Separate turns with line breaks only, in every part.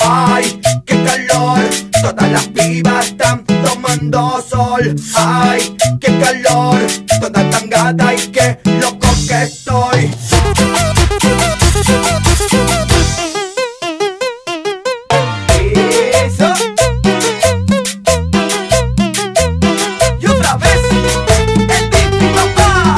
Ay, qué calor, todas las pibas están tomando sol. Ay, qué calor, toda tan gata y qué loco que estoy. Eso. Y otra vez, el Titi papá.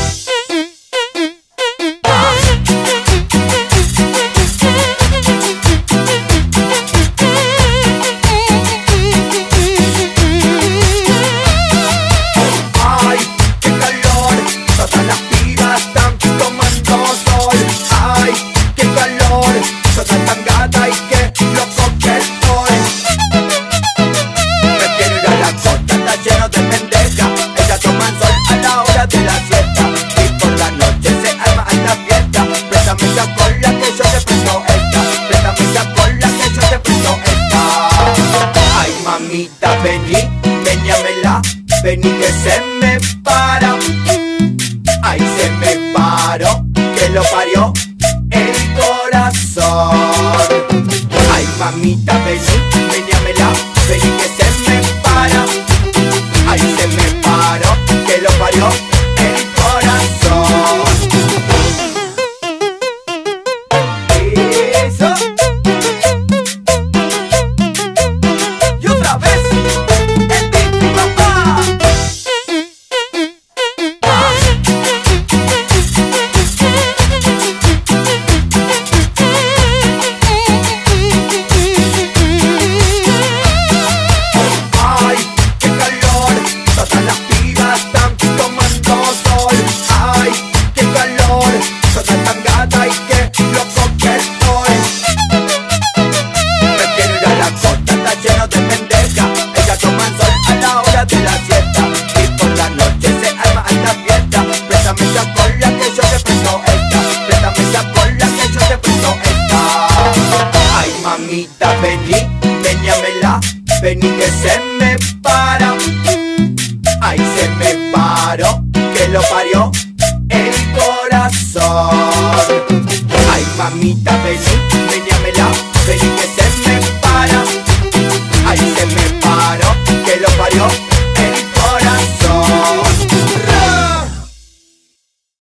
Ay, qué calor, todas las pibas están tomando sol. Ay, qué calor, toda tan gata y qué loco que estoy. Me quiero ir a la costa, está lleno de pendejas. Ellas toman sol a la hora de la siesta y por la noche se arma alta fiesta. Préstame esa cola que yo te presto esta. Préstame esa cola que yo te presto esta. Ay, mamita, vení, veníamela. Vení que se me para. Ay, se me paró, que lo parió el corazón. Ay, mamita, vení, veníamela. Vení que se me para. Ay, se me paró, que lo parió el corazón. Eso. Y otra vez, el Titi papá. Ay, qué calor, todas las pibas están tomando sol. Ay, qué calor, toda tan gata y qué loco que estoy. Me quiero ir a la costa, está lleno de pendejas. Ellas toman sol a la hora de la siesta y por la noche se arma alta fiesta. Préstame esa cola que yo te presto esta. Préstame esa cola que yo te presto esta. Ay, mamita, vení, veníamela. Vení que se me para. Ay, se me paró, que lo parió